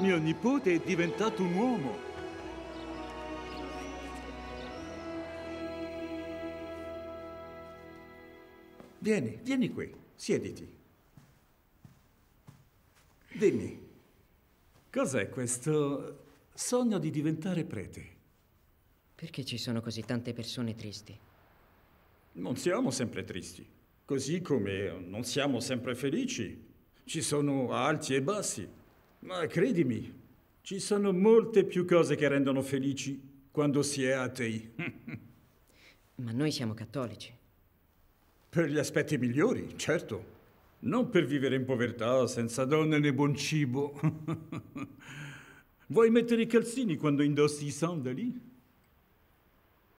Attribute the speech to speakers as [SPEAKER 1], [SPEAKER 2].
[SPEAKER 1] Mio nipote è diventato un uomo. Vieni qui, siediti. Dimmi, cos'è questo sogno di diventare prete?
[SPEAKER 2] Perché ci sono così tante persone tristi?
[SPEAKER 1] Non siamo sempre tristi, così come non siamo sempre felici. Ci sono alti e bassi, ma credimi, ci sono molte più cose che rendono felici quando si è atei.
[SPEAKER 2] Ma noi siamo cattolici.
[SPEAKER 1] Per gli aspetti migliori, certo. Non per vivere in povertà, senza donne né buon cibo. Vuoi mettere i calzini quando indossi i sandali?